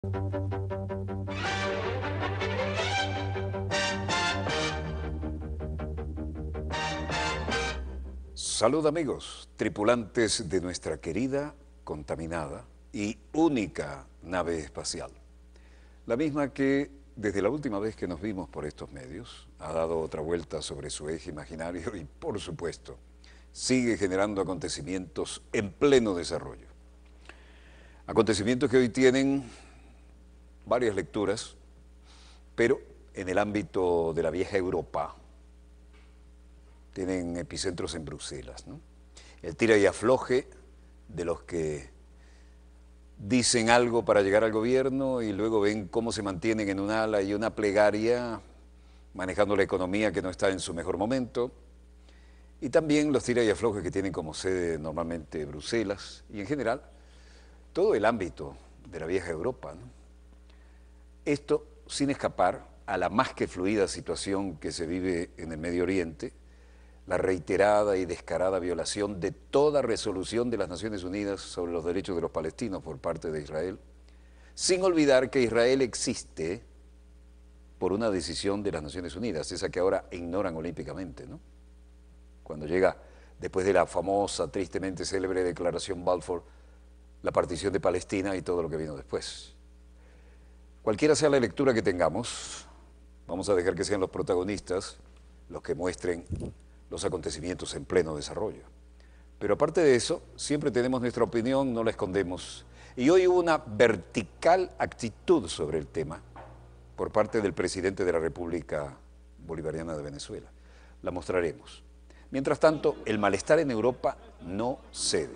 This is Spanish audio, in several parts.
Salud amigos, tripulantes de nuestra querida, contaminada y única nave espacial. La misma que desde la última vez que nos vimos por estos medios ha dado otra vuelta sobre su eje imaginario y por supuesto sigue generando acontecimientos en pleno desarrollo. Acontecimientos que hoy tienen varias lecturas, pero en el ámbito de la vieja Europa, tienen epicentros en Bruselas, ¿no? El tira y afloje de los que dicen algo para llegar al gobierno y luego ven cómo se mantienen en un ala y una plegaria manejando la economía que no está en su mejor momento. Y también los tira y aflojes que tienen como sede normalmente Bruselas y en general todo el ámbito de la vieja Europa, ¿no? Esto sin escapar a la más que fluida situación que se vive en el Medio Oriente, la reiterada y descarada violación de toda resolución de las Naciones Unidas sobre los derechos de los palestinos por parte de Israel, sin olvidar que Israel existe por una decisión de las Naciones Unidas, esa que ahora ignoran olímpicamente, ¿no? Cuando llega, después de la famosa, tristemente célebre declaración Balfour, la partición de Palestina y todo lo que vino después. Cualquiera sea la lectura que tengamos, vamos a dejar que sean los protagonistas los que muestren los acontecimientos en pleno desarrollo. Pero aparte de eso, siempre tenemos nuestra opinión, no la escondemos. Y hoy hubo una vertical actitud sobre el tema por parte del presidente de la República Bolivariana de Venezuela. La mostraremos. Mientras tanto, el malestar en Europa no cede.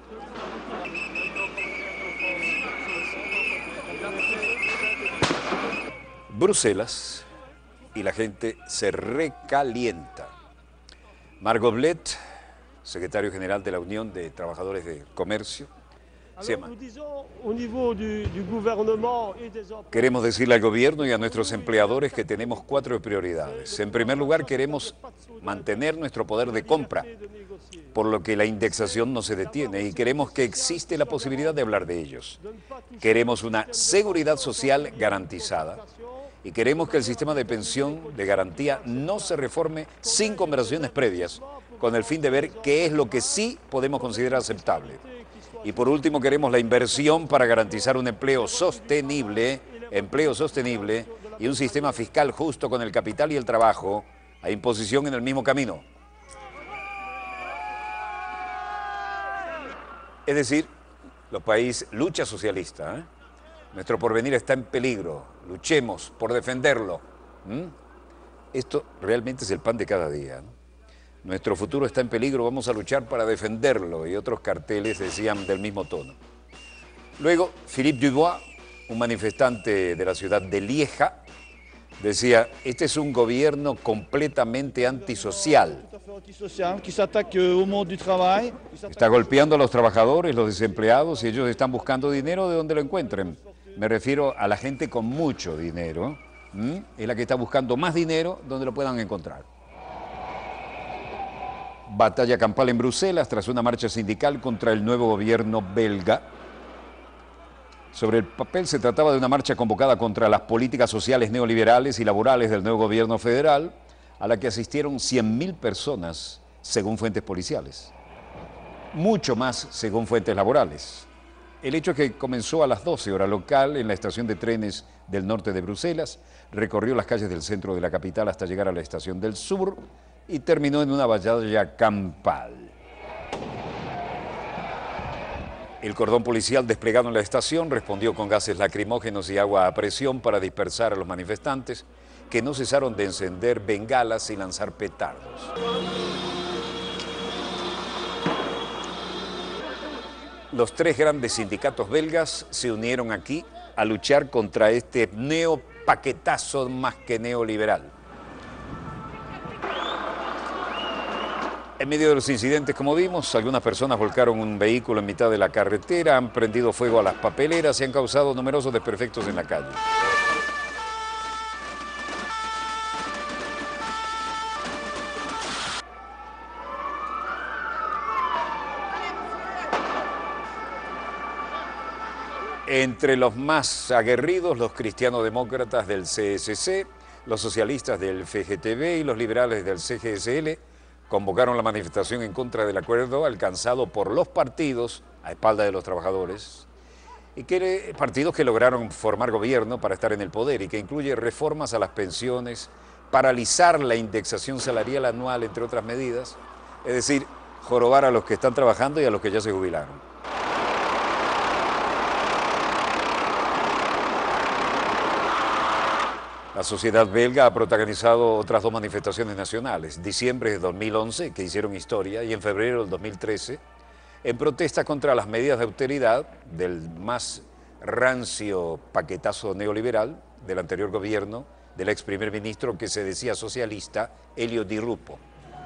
Bruselas y la gente se recalienta. Marc Goblet, secretario general de la Unión de Trabajadores de Comercio, queremos decirle al gobierno y a nuestros empleadores que tenemos 4 prioridades. En primer lugar, queremos mantener nuestro poder de compra, por lo que la indexación no se detiene y queremos que existe la posibilidad de hablar de ellos. Queremos una seguridad social garantizada y queremos que el sistema de pensión de garantía no se reforme sin conversaciones previas, con el fin de ver qué es lo que sí podemos considerar aceptable. Y por último, queremos la inversión para garantizar un empleo sostenible y un sistema fiscal justo con el capital y el trabajo, a imposición en el mismo camino. Es decir, los países, lucha socialista, ¿eh? Nuestro porvenir está en peligro, luchemos por defenderlo. Esto realmente es el pan de cada día, ¿no? Nuestro futuro está en peligro, vamos a luchar para defenderlo, y otros carteles decían del mismo tono. Luego, Philippe Dubois, un manifestante de la ciudad de Lieja, decía, este es un gobierno completamente antisocial. Está golpeando a los trabajadores, los desempleados, y ellos están buscando dinero de donde lo encuentren. Me refiero a la gente con mucho dinero, es la que está buscando más dinero donde lo puedan encontrar. Batalla campal en Bruselas tras una marcha sindical contra el nuevo gobierno belga. Sobre el papel se trataba de una marcha convocada contra las políticas sociales neoliberales y laborales del nuevo gobierno federal, a la que asistieron 100.000 personas, según fuentes policiales. Mucho más según fuentes laborales. El hecho es que comenzó a las 12 horas local en la estación de trenes del norte de Bruselas, recorrió las calles del centro de la capital hasta llegar a la estación del sur y terminó en una batalla campal. El cordón policial desplegado en la estación respondió con gases lacrimógenos y agua a presión para dispersar a los manifestantes, que no cesaron de encender bengalas y lanzar petardos. Los 3 grandes sindicatos belgas se unieron aquí a luchar contra este neopaquetazo más que neoliberal. En medio de los incidentes, como vimos, algunas personas volcaron un vehículo en mitad de la carretera, han prendido fuego a las papeleras y han causado numerosos desperfectos en la calle. Entre los más aguerridos, los cristiano-demócratas del CSC, los socialistas del FGTB y los liberales del CGSL convocaron la manifestación en contra del acuerdo alcanzado por los partidos a espaldas de los trabajadores, y partidos que lograron formar gobierno para estar en el poder y que incluye reformas a las pensiones, paralizar la indexación salarial anual, entre otras medidas, es decir, jorobar a los que están trabajando y a los que ya se jubilaron. La sociedad belga ha protagonizado otras dos manifestaciones nacionales, diciembre de 2011, que hicieron historia, y en febrero del 2013, en protesta contra las medidas de austeridad del más rancio paquetazo neoliberal del anterior gobierno del ex primer ministro que se decía socialista, Elio Di Rupo.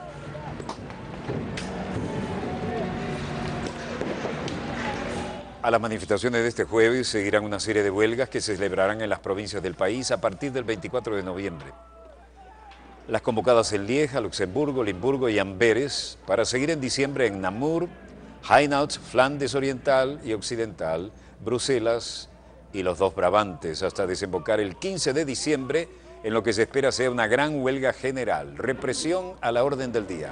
A las manifestaciones de este jueves seguirán una serie de huelgas que se celebrarán en las provincias del país a partir del 24 de noviembre. Las convocadas en Lieja, Luxemburgo, Limburgo y Amberes, para seguir en diciembre en Namur, Hainaut, Flandes Oriental y Occidental, Bruselas y los dos Brabantes, hasta desembocar el 15 de diciembre en lo que se espera sea una gran huelga general, represión a la orden del día.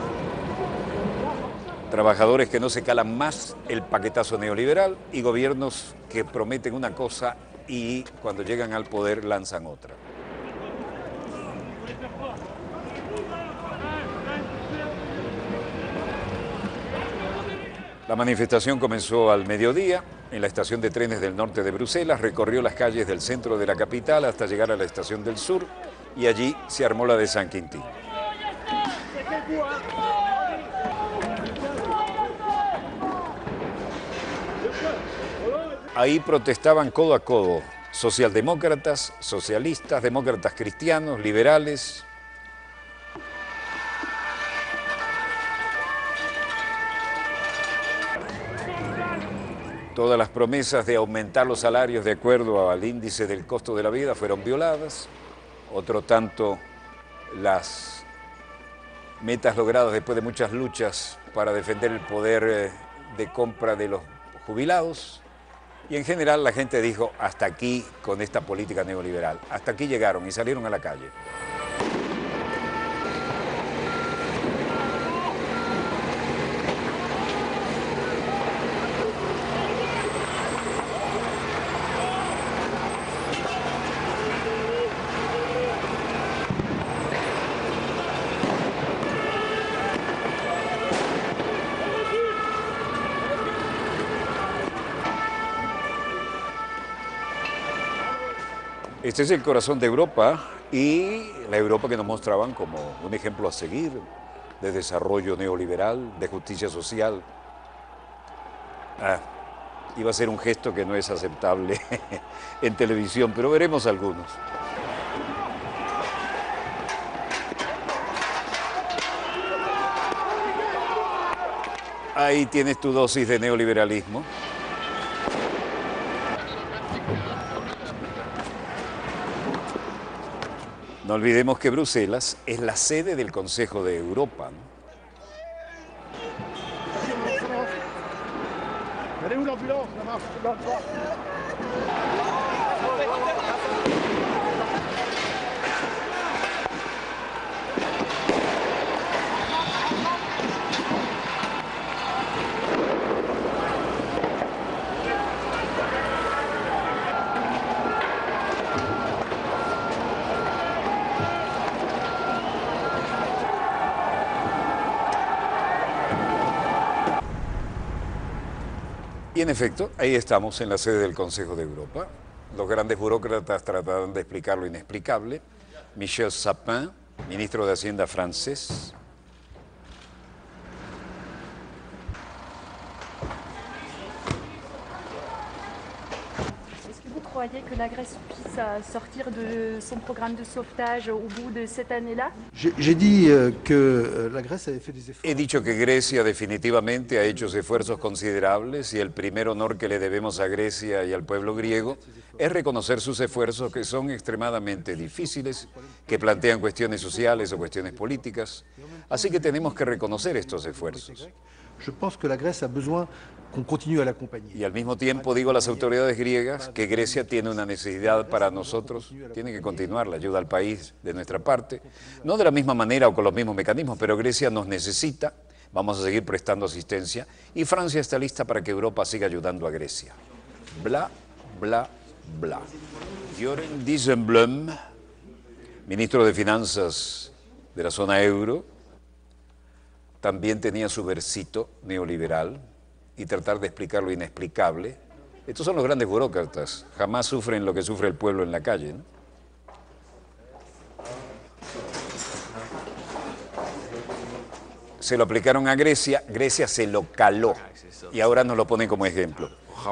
Trabajadores que no se calan más el paquetazo neoliberal y gobiernos que prometen una cosa y cuando llegan al poder lanzan otra. La manifestación comenzó al mediodía en la estación de trenes del norte de Bruselas, recorrió las calles del centro de la capital hasta llegar a la estación del sur y allí se armó la de San Quintín. Ahí protestaban codo a codo socialdemócratas, socialistas, demócratas cristianos, liberales. Todas las promesas de aumentar los salarios de acuerdo al índice del costo de la vida fueron violadas. Otro tanto las metas logradas después de muchas luchas para defender el poder de compra de los jubilados. Y en general la gente dijo, hasta aquí con esta política neoliberal. Hasta aquí llegaron y salieron a la calle. Este es el corazón de Europa y la Europa que nos mostraban como un ejemplo a seguir de desarrollo neoliberal, de justicia social. Iba a ser un gesto que no es aceptable en televisión, pero veremos algunos. Ahí tienes tu dosis de neoliberalismo. No olvidemos que Bruselas es la sede del Consejo de Europa, ¿no? Y en efecto, ahí estamos en la sede del Consejo de Europa. Los grandes burócratas trataron de explicar lo inexplicable. Michel Sapin, ministro de Hacienda francés. Croyez que la Grèce puisse sortir de son programme de sauvetage au bout de cette année-là? J'ai dit que la Grèce avait fait des efforts. He dicho que Grecia definitivamente ha hecho esfuerzos considerables y el primer honor que le debemos a Grecia y al pueblo griego es reconocer sus esfuerzos que son extremadamente difíciles, que plantean cuestiones sociales o cuestiones políticas, así que tenemos que reconocer estos esfuerzos. Je pense que la Grèce a besoin qu'on continue à l'accompagner. Y al mismo tiempo digo a las autoridades griegas que Grecia tiene una necesidad para nosotros, tiene que continuar la ayuda al país de nuestra parte, no de la misma manera o con los mismos mecanismos, pero Grecia nos necesita, vamos a seguir prestando asistencia y Francia está lista para que Europa siga ayudando a Grecia. Bla, bla, bla. Göran Dijsselbloem, ministro de Finanzas de la zona euro, también tenía su versito neoliberal y tratar de explicar lo inexplicable. Estos son los grandes burócratas, jamás sufren lo que sufre el pueblo en la calle, ¿no? Se lo aplicaron a Grecia, Grecia se lo caló y ahora nos lo ponen como ejemplo.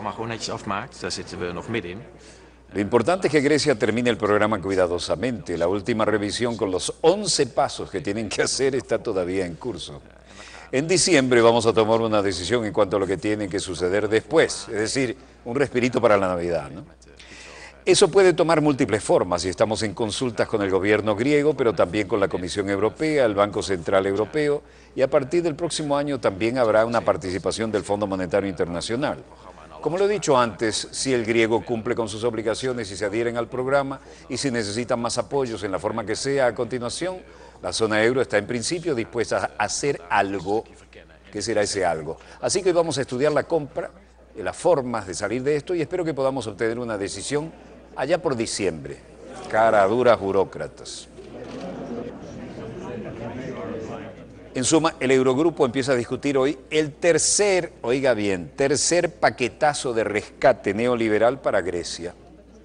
Lo importante es que Grecia termine el programa cuidadosamente. La última revisión con los 11 pasos que tienen que hacer está todavía en curso. En diciembre vamos a tomar una decisión en cuanto a lo que tiene que suceder después, es decir, un respirito para la Navidad, ¿no? Eso puede tomar múltiples formas y estamos en consultas con el gobierno griego, pero también con la Comisión Europea, el Banco Central Europeo, y a partir del próximo año también habrá una participación del Fondo Monetario Internacional. Como lo he dicho antes, si el griego cumple con sus obligaciones y se adhieren al programa y si necesitan más apoyos en la forma que sea a continuación, la zona euro está en principio dispuesta a hacer algo. ¿Qué será ese algo? Así que hoy vamos a estudiar la compra, las formas de salir de esto y espero que podamos obtener una decisión allá por diciembre. Cara duras burócratas. En suma, el Eurogrupo empieza a discutir hoy el tercer paquetazo de rescate neoliberal para Grecia.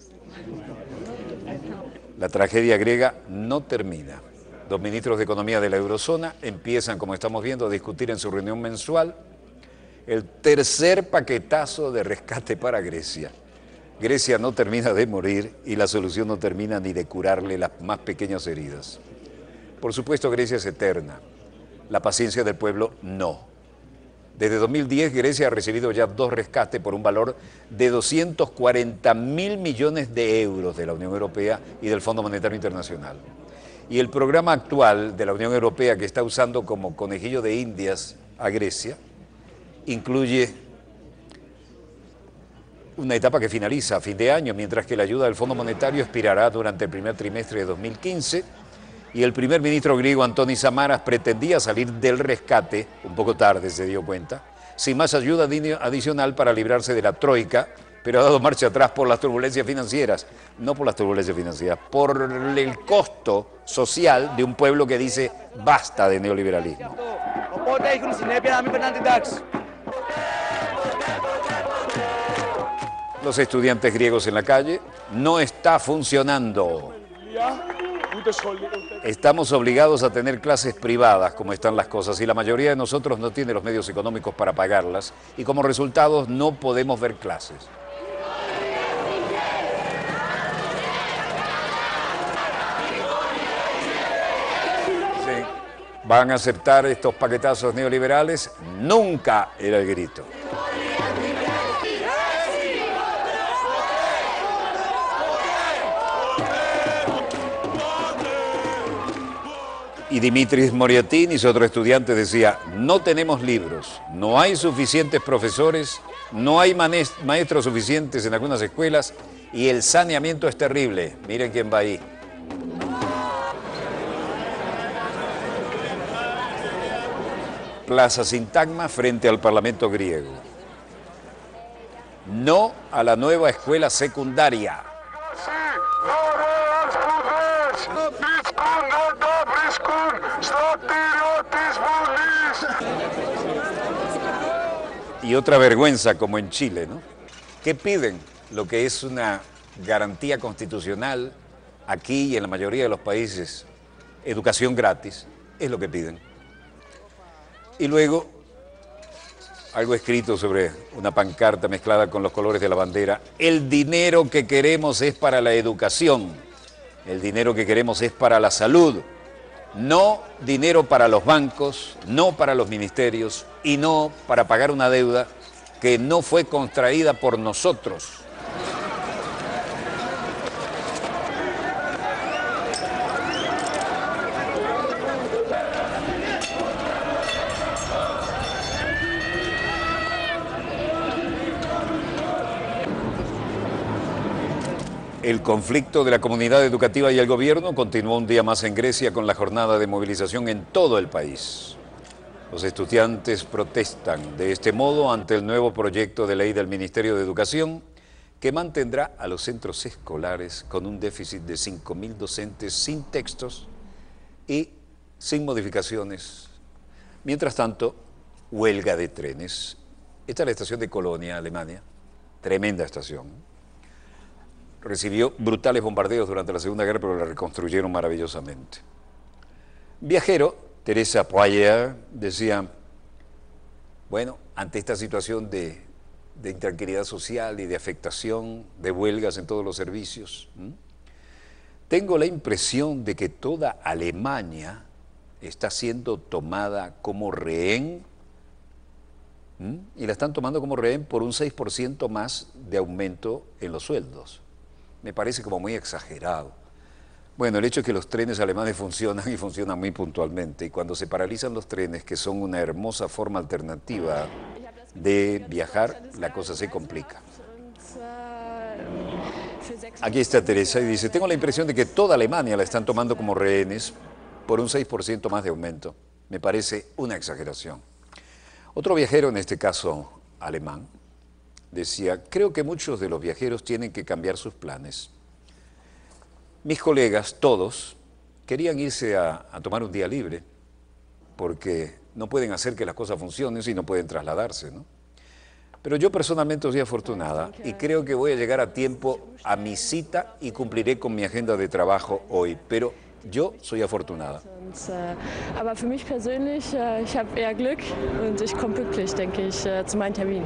La tragedia griega no termina. Los ministros de Economía de la Eurozona empiezan, como estamos viendo, a discutir en su reunión mensual el tercer paquetazo de rescate para Grecia. Grecia no termina de morir y la solución no termina ni de curarle las más pequeñas heridas. Por supuesto, Grecia es eterna. La paciencia del pueblo no. Desde 2010, Grecia ha recibido ya 2 rescates por un valor de 240.000 millones de euros de la Unión Europea y del Fondo Monetario Internacional. Y el programa actual de la Unión Europea, que está usando como conejillo de indias a Grecia, incluye una etapa que finaliza a fin de año, mientras que la ayuda del Fondo Monetario expirará durante el primer trimestre de 2015, y el primer ministro griego Antonis Samaras pretendía salir del rescate, un poco tarde se dio cuenta, sin más ayuda adicional para librarse de la troika, pero ha dado marcha atrás por las turbulencias financieras, no por las turbulencias financieras, por el costo social de un pueblo que dice basta de neoliberalismo. Los estudiantes griegos en la calle, no está funcionando. Estamos obligados a tener clases privadas como están las cosas y la mayoría de nosotros no tiene los medios económicos para pagarlas y como resultado no podemos ver clases. Sí. ¿Van a aceptar estos paquetazos neoliberales? Nunca era el grito. Y Dimitris Moriatinis, otro estudiante, decía, no tenemos libros, no hay suficientes profesores, no hay maestros suficientes en algunas escuelas y el saneamiento es terrible. Miren quién va ahí. Plaza Sintagma frente al Parlamento griego. No a la nueva escuela secundaria. Y otra vergüenza como en Chile, ¿no? ¿Qué piden? Lo que es una garantía constitucional aquí y en la mayoría de los países, educación gratis, es lo que piden. Y luego, algo escrito sobre una pancarta mezclada con los colores de la bandera, el dinero que queremos es para la educación, el dinero que queremos es para la salud, no dinero para los bancos, no para los ministerios y no para pagar una deuda que no fue contraída por nosotros. El conflicto de la comunidad educativa y el gobierno continuó un día más en Grecia con la jornada de movilización en todo el país. Los estudiantes protestan de este modo ante el nuevo proyecto de ley del Ministerio de Educación que mantendrá a los centros escolares con un déficit de 5.000 docentes sin textos y sin modificaciones. Mientras tanto, huelga de trenes. Esta es la estación de Colonia, Alemania, tremenda estación. Recibió brutales bombardeos durante la Segunda Guerra, pero la reconstruyeron maravillosamente. Viajero, Teresa Poyer, decía, bueno, ante esta situación de intranquilidad social y de afectación, de huelgas en todos los servicios, tengo la impresión de que toda Alemania está siendo tomada como rehén, y la están tomando como rehén por un 6% más de aumento en los sueldos. Me parece como muy exagerado. Bueno, el hecho es que los trenes alemanes funcionan y funcionan muy puntualmente, y cuando se paralizan los trenes, que son una hermosa forma alternativa de viajar, la cosa se complica. Aquí está Teresa y dice, tengo la impresión de que toda Alemania la están tomando como rehenes por un 6% más de aumento. Me parece una exageración. Otro viajero, en este caso alemán, decía, creo que muchos de los viajeros tienen que cambiar sus planes. Mis colegas, todos, querían irse a tomar un día libre, porque no pueden hacer que las cosas funcionen si no pueden trasladarse, ¿no? Pero yo personalmente soy afortunada y creo que voy a llegar a tiempo a mi cita y cumpliré con mi agenda de trabajo hoy, pero yo soy afortunada. Aber für mich persönlich, ich habe eher Glück und ich komme pünktlich, denke ich, zu meinem Termin.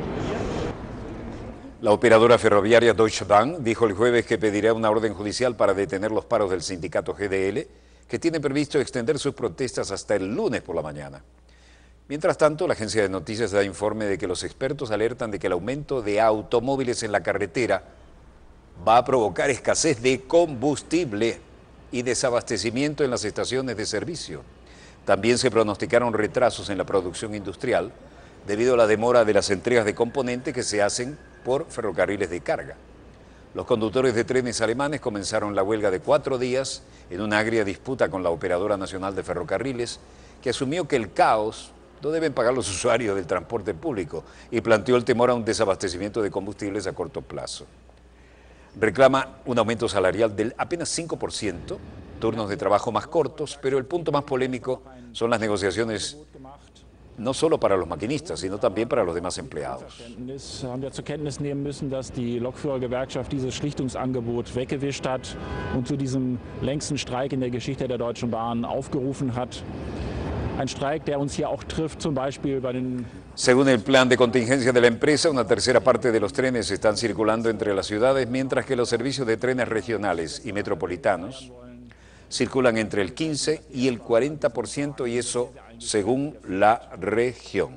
La operadora ferroviaria Deutsche Bahn dijo el jueves que pedirá una orden judicial para detener los paros del sindicato GDL, que tiene previsto extender sus protestas hasta el lunes por la mañana. Mientras tanto, la agencia de noticias da informe de que los expertos alertan de que el aumento de automóviles en la carretera va a provocar escasez de combustible y desabastecimiento en las estaciones de servicio. También se pronosticaron retrasos en la producción industrial debido a la demora de las entregas de componentes que se hacen por ferrocarriles de carga. Los conductores de trenes alemanes comenzaron la huelga de 4 días en una agria disputa con la Operadora Nacional de Ferrocarriles, que asumió que el caos lo deben pagar los usuarios del transporte público y planteó el temor a un desabastecimiento de combustibles a corto plazo. Reclama un aumento salarial del apenas 5%, turnos de trabajo más cortos, pero el punto más polémico son las negociaciones no solo para los maquinistas, sino también para los demás empleados. Haben wir zur Kenntnis nehmen müssen, dass die Lokführergewerkschaft dieses Schlichtungsangebot weggewischt hat und zu diesem längsten Streik in der Geschichte der Deutschen Bahn aufgerufen hat. Ein Streik, der uns hier auch trifft, zum Beispiel bei den... Según el plan de contingencia de la empresa, una tercera parte de los trenes están circulando entre las ciudades, mientras que los servicios de trenes regionales y metropolitanos circulan entre el 15 y el 40%, y eso según la región.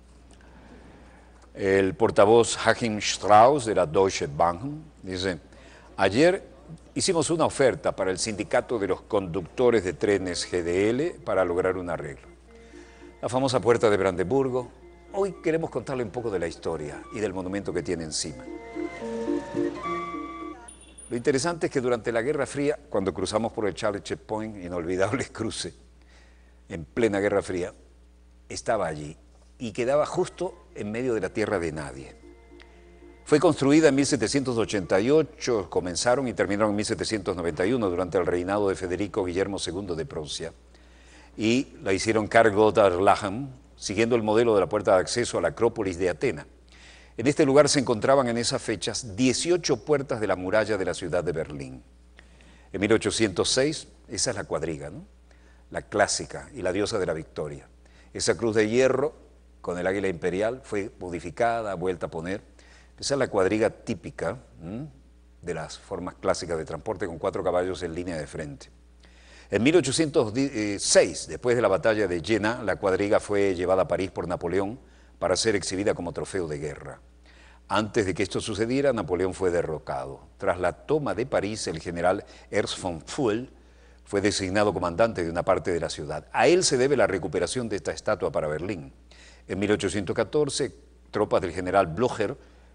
El portavoz Joachim Strauss de la Deutsche Bahn dice, ayer hicimos una oferta para el sindicato de los conductores de trenes GDL para lograr un arreglo. La famosa Puerta de Brandeburgo. Hoy queremos contarle un poco de la historia y del monumento que tiene encima. Lo interesante es que durante la Guerra Fría, cuando cruzamos por el Charles Checkpoint, inolvidable cruce, en plena Guerra Fría, estaba allí y quedaba justo en medio de la tierra de nadie. Fue construida en 1788, comenzaron y terminaron en 1791 durante el reinado de Federico Guillermo II de Prusia, y la hicieron Karl Gotthard Lachen, siguiendo el modelo de la puerta de acceso a la Acrópolis de Atenas. En este lugar se encontraban en esas fechas 18 puertas de la muralla de la ciudad de Berlín. En 1806, esa es la cuadriga, ¿no? La clásica y la diosa de la victoria. Esa cruz de hierro con el águila imperial fue modificada, vuelta a poner. Esa es la cuadriga típica de las formas clásicas de transporte con 4 caballos en línea de frente. En 1806, después de la batalla de Jena, la cuadriga fue llevada a París por Napoleón para ser exhibida como trofeo de guerra. Antes de que esto sucediera, Napoleón fue derrocado. Tras la toma de París, el general Ernst von Pfuel fue designado comandante de una parte de la ciudad. A él se debe la recuperación de esta estatua para Berlín. En 1814, tropas del general Blücher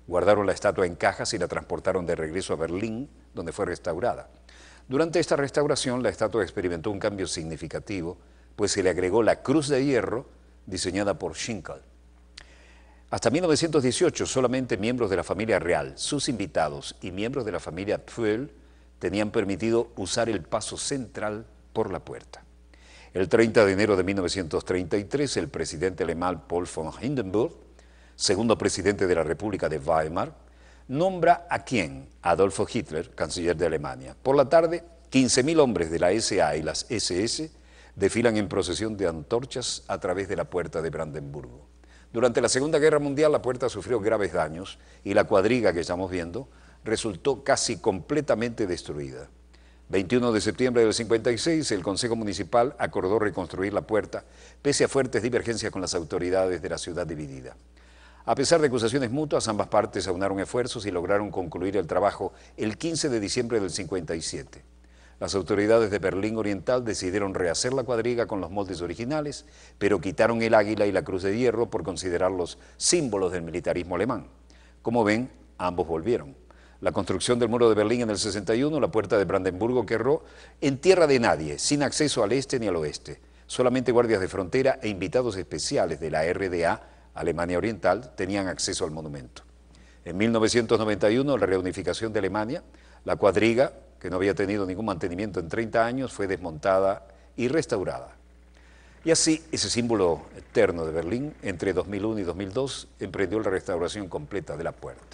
Guardaron la estatua en cajas y la transportaron de regreso a Berlín, donde fue restaurada. Durante esta restauración, la estatua experimentó un cambio significativo, pues se le agregó la cruz de hierro diseñada por Schinkel. Hasta 1918, solamente miembros de la familia real, sus invitados y miembros de la familia Pfuel tenían permitido usar el paso central por la puerta. El 30 de enero de 1933, el presidente alemán Paul von Hindenburg, segundo presidente de la República de Weimar, nombra a quién, Adolfo Hitler, canciller de Alemania. Por la tarde, 15.000 hombres de la SA y las SS desfilan en procesión de antorchas a través de la puerta de Brandenburgo. Durante la Segunda Guerra Mundial, la puerta sufrió graves daños y la cuadriga que estamos viendo resultó casi completamente destruida. 21 de septiembre del 56, el Consejo Municipal acordó reconstruir la puerta, pese a fuertes divergencias con las autoridades de la ciudad dividida. A pesar de acusaciones mutuas, ambas partes aunaron esfuerzos y lograron concluir el trabajo el 15 de diciembre del 57. Las autoridades de Berlín Oriental decidieron rehacer la cuadriga con los moldes originales, pero quitaron el águila y la cruz de hierro por considerarlos símbolos del militarismo alemán. Como ven, ambos volvieron. La construcción del muro de Berlín en el 61, la puerta de Brandenburgo quedó en tierra de nadie, sin acceso al este ni al oeste. Solamente guardias de frontera e invitados especiales de la RDA, Alemania Oriental, tenían acceso al monumento. En 1991, la reunificación de Alemania, la cuadriga, que no había tenido ningún mantenimiento en 30 años, fue desmontada y restaurada. Y así, ese símbolo eterno de Berlín, entre 2001 y 2002, emprendió la restauración completa de la puerta.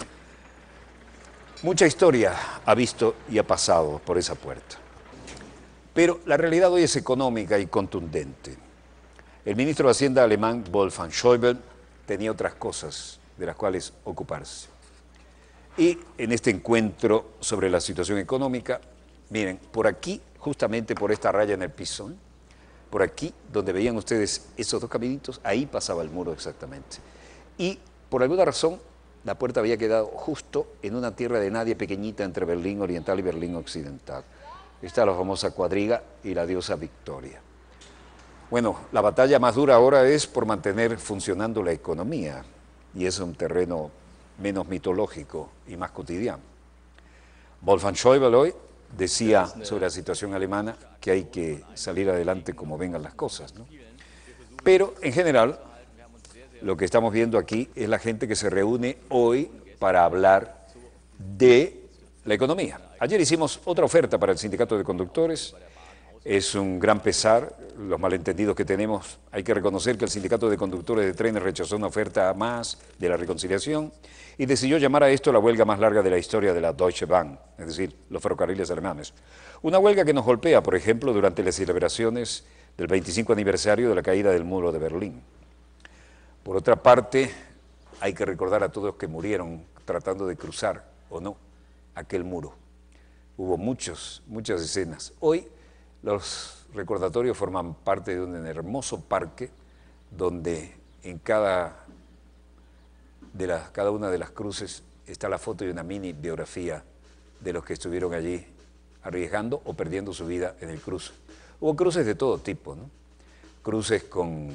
Mucha historia ha visto y ha pasado por esa puerta. Pero la realidad hoy es económica y contundente. El ministro de Hacienda alemán, Wolfgang Schäuble, tenía otras cosas de las cuales ocuparse. Y en este encuentro sobre la situación económica, miren, por aquí, justamente por esta raya en el piso, por aquí, donde veían ustedes esos dos caminitos, ahí pasaba el muro exactamente. Y por alguna razón, la puerta había quedado justo en una tierra de nadie pequeñita entre Berlín Oriental y Berlín Occidental. Está la famosa cuadriga y la diosa Victoria. Bueno, la batalla más dura ahora es por mantener funcionando la economía, y es un terreno menos mitológico y más cotidiano. Wolfgang Schäuble hoy decía sobre la situación alemana que hay que salir adelante como vengan las cosas, ¿no? Pero en general, lo que estamos viendo aquí es la gente que se reúne hoy para hablar de la economía. Ayer hicimos otra oferta para el sindicato de conductores. Es un gran pesar los malentendidos que tenemos. Hay que reconocer que el sindicato de conductores de trenes rechazó una oferta más de la reconciliación y decidió llamar a esto la huelga más larga de la historia de la Deutsche Bahn, es decir, los ferrocarriles alemanes. Una huelga que nos golpea, por ejemplo, durante las celebraciones del 25 aniversario de la caída del muro de Berlín. Por otra parte, hay que recordar a todos los que murieron tratando de cruzar, o no, aquel muro. Hubo muchas escenas. Hoy los recordatorios forman parte de un hermoso parque donde en cada una de las cruces está la foto y una mini biografía de los que estuvieron allí arriesgando o perdiendo su vida en el cruce. Hubo cruces de todo tipo, ¿no? Cruces con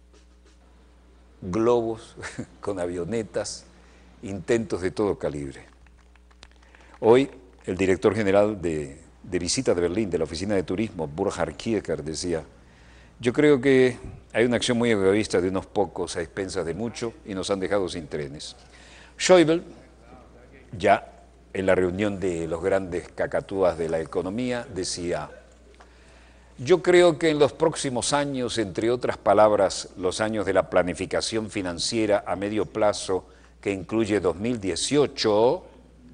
globos, con avionetas, intentos de todo calibre. Hoy el director general de visita de Berlín, de la oficina de turismo, Burkhard Kicker, decía: yo creo que hay una acción muy egoísta de unos pocos a expensas de mucho y nos han dejado sin trenes. Schäuble, ya en la reunión de los grandes cacatúas de la economía, decía: yo creo que en los próximos años, entre otras palabras, los años de la planificación financiera a medio plazo, que incluye 2018,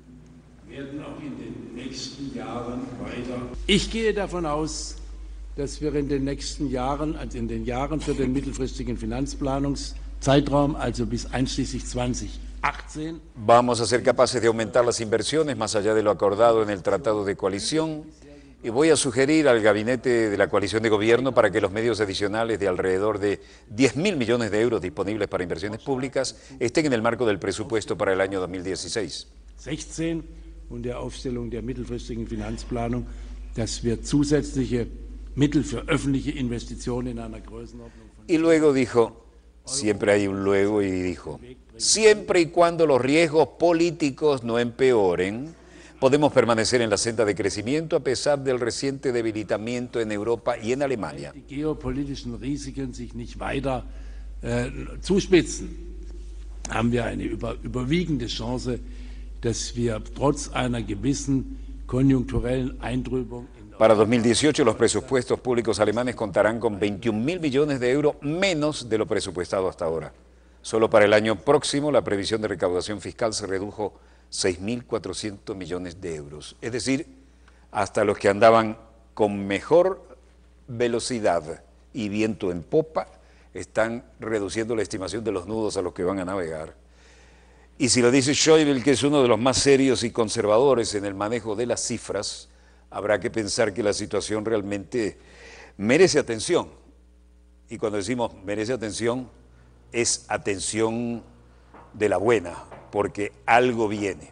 Ich gehe davon aus, dass wir in den nächsten Jahren, also in den Jahren für den mittelfristigen Finanzplanungszeitraum, also bis einschließlich 2018, vamos a ser capaces de aumentar las inversiones más allá de lo acordado en el Tratado de Coalición, y voy a sugerir al gabinete de la coalición de gobierno para que los medios adicionales de alrededor de 10.000 millones de euros disponibles para inversiones públicas estén en el marco del presupuesto para el año 2016. 16 und der Aufstellung der mittelfristigen Finanzplanung, dass wir zusätzliche Mittel für öffentliche Investitionen in einer Größenordnung von... Y luego dijo: siempre hay un luego, y dijo, siempre y cuando los riesgos políticos no empeoren, podemos permanecer en la senda de crecimiento a pesar del reciente debilitamiento en Europa y en Alemania. Die geopolitischen Risiken sich nicht weiter zuspitzen, haben wir eine überwiegende Chance, dass wir trotz einer gewissen konjunkturellen Eintrübung Para 2018 los presupuestos públicos alemanes contarán con 21.000 millones de euros menos de lo presupuestado hasta ahora. Solo para el año próximo la previsión de recaudación fiscal se redujo 6.400 millones de euros. Es decir, hasta los que andaban con mejor velocidad y viento en popa están reduciendo la estimación de los nudos a los que van a navegar. Y si lo dice Schäuble, que es uno de los más serios y conservadores en el manejo de las cifras, habrá que pensar que la situación realmente merece atención. Y cuando decimos merece atención, es atención de la buena, porque algo viene.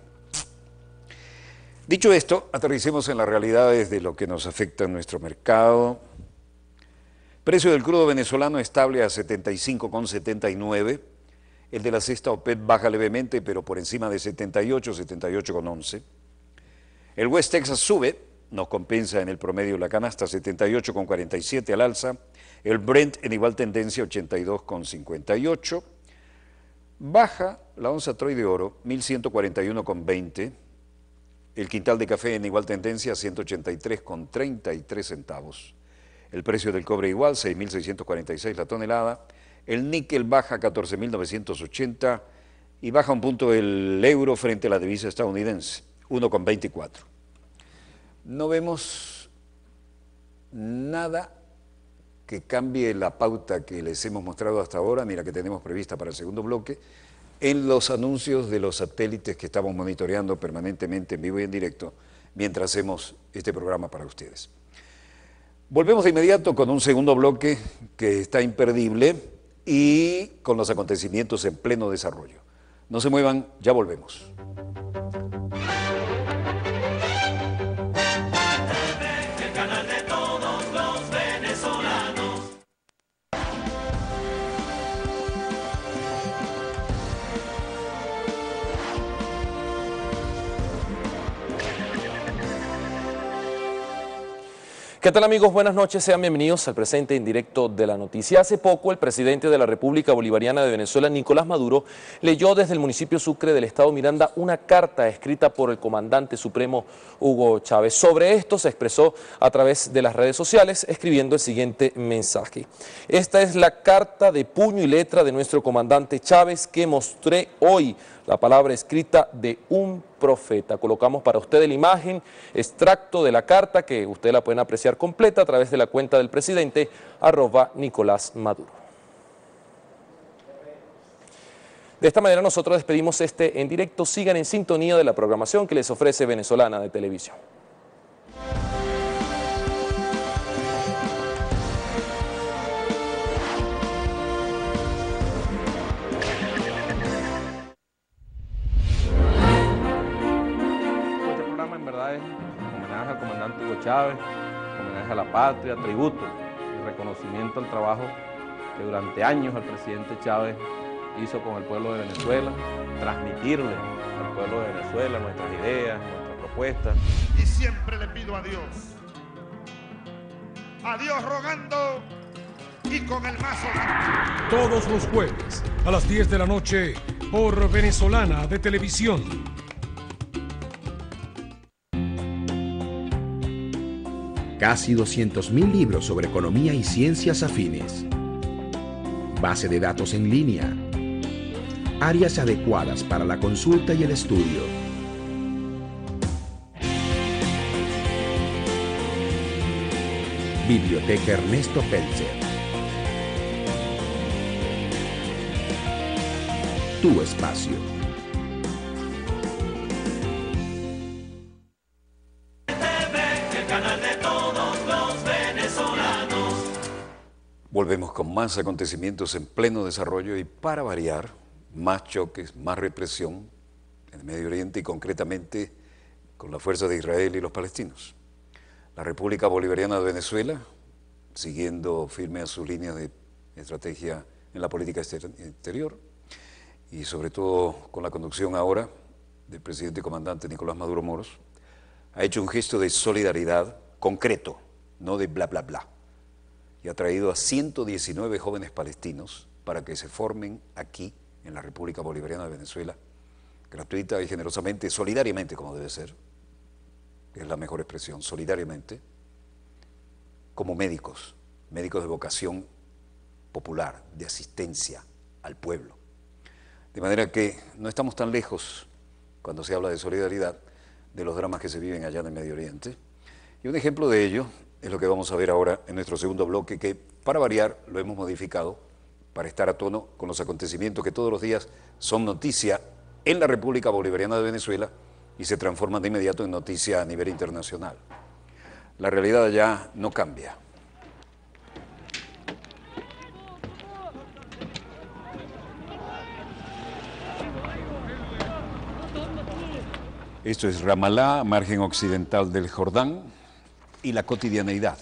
Dicho esto, aterricemos en las realidades de lo que nos afecta en nuestro mercado. Precio del crudo venezolano estable a 75,79. El de la cesta OPEP baja levemente, pero por encima de 78, 78,11. El West Texas sube, nos compensa en el promedio la canasta, 78,47 al alza. El Brent en igual tendencia, 82,58. Baja la onza Troy de oro, 1.141,20. El quintal de café en igual tendencia, 183,33 centavos. El precio del cobre igual, 6.646 la tonelada. El níquel baja 14.980 y baja un punto el euro frente a la divisa estadounidense, 1,24. No vemos nada que cambie la pauta que les hemos mostrado hasta ahora, ni la que tenemos prevista para el segundo bloque, en los anuncios de los satélites que estamos monitoreando permanentemente en vivo y en directo mientras hacemos este programa para ustedes. Volvemos de inmediato con un segundo bloque que está imperdible y con los acontecimientos en pleno desarrollo. No se muevan, ya volvemos. El canal de todos los venezolanos. ¿Qué tal, amigos? Buenas noches, sean bienvenidos al presente en directo de la noticia. Hace poco el presidente de la República Bolivariana de Venezuela, Nicolás Maduro, leyó desde el municipio Sucre del estado Miranda una carta escrita por el comandante supremo Hugo Chávez. Sobre esto se expresó a través de las redes sociales escribiendo el siguiente mensaje. Esta es la carta de puño y letra de nuestro comandante Chávez que mostré hoy, la palabra escrita de un profeta. Colocamos para usted la imagen, extracto de la carta que usted la pueden apreciar completa a través de la cuenta del presidente @Nicolás Maduro. De esta manera nosotros despedimos este en directo. Sigan en sintonía de la programación que les ofrece Venezolana de Televisión. Es homenaje al comandante Hugo Chávez, homenaje a la patria, tributo y reconocimiento al trabajo que durante años el presidente Chávez hizo con el pueblo de Venezuela, transmitirle al pueblo de Venezuela nuestras ideas, nuestras propuestas. Y siempre le pido a Dios rogando y con el mazo dando. Todos los jueves a las 10 de la noche por Venezolana de Televisión. Casi 200.000 libros sobre economía y ciencias afines. Base de datos en línea. Áreas adecuadas para la consulta y el estudio. Biblioteca Ernesto Peltzer. Tu espacio. Volvemos con más acontecimientos en pleno desarrollo y, para variar, más choques, más represión en el Medio Oriente y concretamente con la fuerza de Israel y los palestinos. La República Bolivariana de Venezuela, siguiendo firme a sus líneas de estrategia en la política exterior y sobre todo con la conducción ahora del presidente comandante Nicolás Maduro Moros, ha hecho un gesto de solidaridad concreto, no de bla, bla, bla, y ha traído a 119 jóvenes palestinos para que se formen aquí, en la República Bolivariana de Venezuela, gratuita y generosamente, solidariamente, como debe ser, que es la mejor expresión, solidariamente, como médicos de vocación popular, de asistencia al pueblo. De manera que no estamos tan lejos, cuando se habla de solidaridad, de los dramas que se viven allá en el Medio Oriente. Y un ejemplo de ello es lo que vamos a ver ahora en nuestro segundo bloque, que para variar lo hemos modificado para estar a tono con los acontecimientos que todos los días son noticia en la República Bolivariana de Venezuela y se transforman de inmediato en noticia a nivel internacional. La realidad ya no cambia. Esto es Ramalá, margen occidental del Jordán, y la cotidianeidad.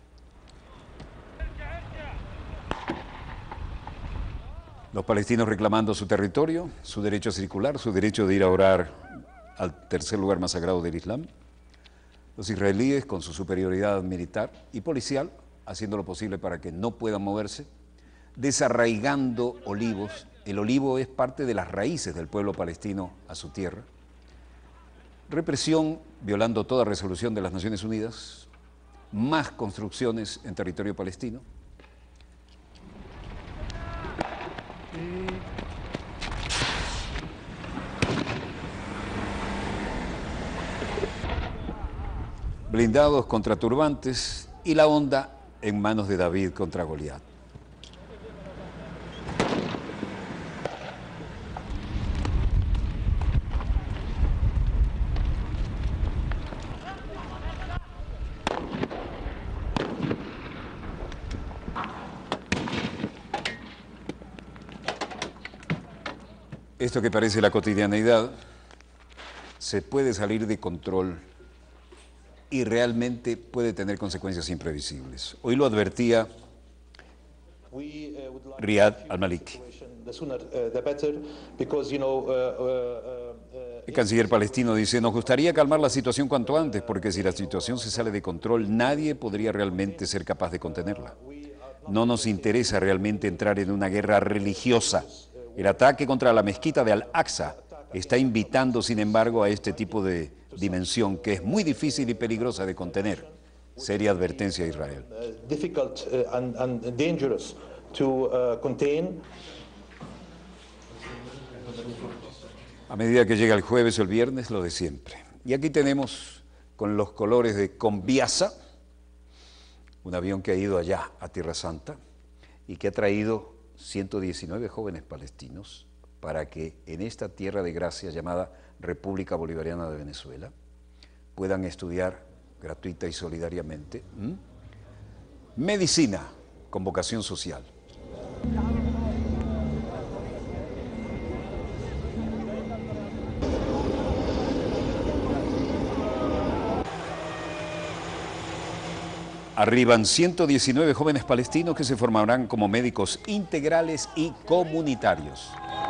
Los palestinos reclamando su territorio, su derecho a circular, su derecho de ir a orar al tercer lugar más sagrado del Islam. Los israelíes con su superioridad militar y policial, haciendo lo posible para que no puedan moverse, desarraigando olivos. El olivo es parte de las raíces del pueblo palestino a su tierra. Represión, violando toda resolución de las Naciones Unidas, más construcciones en territorio palestino. Blindados contra turbantes y la onda en manos de David contra Goliat. Esto que parece la cotidianeidad se puede salir de control y realmente puede tener consecuencias imprevisibles. Hoy lo advertía Riyad al-Maliki, el canciller palestino. Dice: nos gustaría calmar la situación cuanto antes, porque si la situación se sale de control, nadie podría realmente ser capaz de contenerla. No nos interesa realmente entrar en una guerra religiosa. El ataque contra la mezquita de Al-Aqsa está invitando, sin embargo, a este tipo de dimensión que es muy difícil y peligrosa de contener. Seria advertencia a Israel. Difficult and dangerous to contain. A medida que llega el jueves o el viernes, lo de siempre. Y aquí tenemos con los colores de Conviasa, un avión que ha ido allá a Tierra Santa y que ha traído 119 jóvenes palestinos para que en esta tierra de gracia llamada República Bolivariana de Venezuela puedan estudiar gratuita y solidariamente medicina con vocación social. Arriban 119 jóvenes palestinos que se formarán como médicos integrales y comunitarios.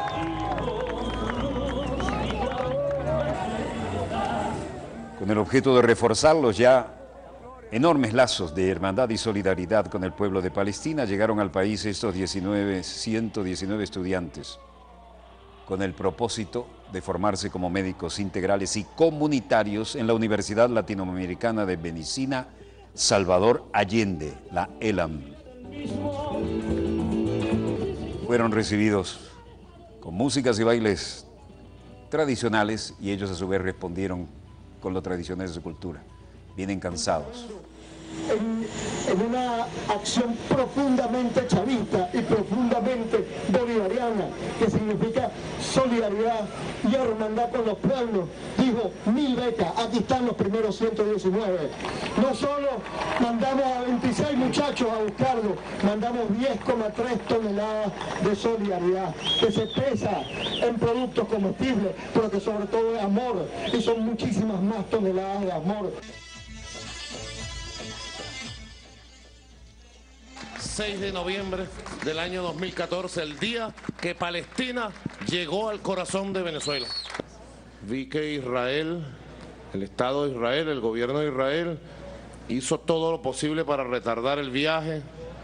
Con el objeto de reforzar los ya enormes lazos de hermandad y solidaridad con el pueblo de Palestina, llegaron al país estos 119 estudiantes, con el propósito de formarse como médicos integrales y comunitarios en la Universidad Latinoamericana de Medicina Salvador Allende, la ELAM. Fueron recibidos con músicas y bailes tradicionales y ellos a su vez respondieron con lo tradicional de su cultura. Vienen cansados. En una acción profundamente chavista y profundamente bolivariana, que significa solidaridad y hermandad con los pueblos. Dijo: 1000 becas, aquí están los primeros 119. No solo mandamos a 26 muchachos a buscarlo, mandamos 10,3 toneladas de solidaridad, que se pesa en productos comestibles, pero que sobre todo es amor, y son muchísimas más toneladas de amor. 6 de noviembre del año 2014, el día que Palestina llegó al corazón de Venezuela. Vi que Israel, el Estado de Israel, el gobierno de Israel, hizo todo lo posible para retardar el viaje.